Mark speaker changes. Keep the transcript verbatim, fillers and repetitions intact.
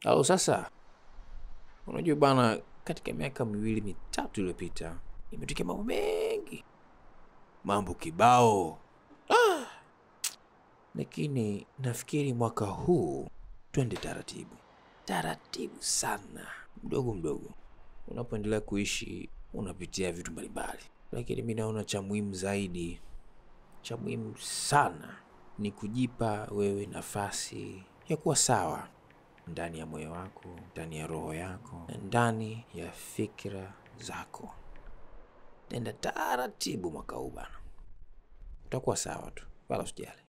Speaker 1: Au sasa, unajua bana, katika miaka miwili mitatu iliyopita imetokea mambo mengi, mambo kibao. Ah! Lakini nafikiri mwaka huu twende taratibu, taratibu sana, mdogo mdogo. Unapoendelea kuishi unapitia vitu mbalimbali, lakini mimi naona cha muhimu zaidi, cha muhimu sana ni kujipa wewe nafasi ya kuwa sawa ndani ya moyo wako, ndani ya roho yako, na ndani ya fikra zako. Nenda taratibu mwaka huu bana, utakuwa sawa tu, wala usijali.